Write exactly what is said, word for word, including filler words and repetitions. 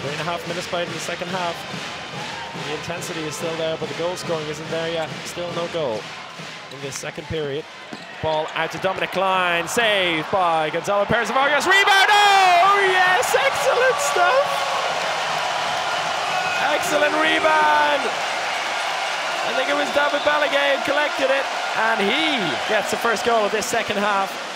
Three and a half minutes played in the second half. The intensity is still there, but the goal scoring isn't there yet. Still no goal in this second period. Ball out to Dominic Klein, saved by Gonzalo Perez of Vargas. Rebound! Oh, yes! Excellent stuff! Excellent rebound! I think it was David Balaguer who collected it, and he gets the first goal of this second half.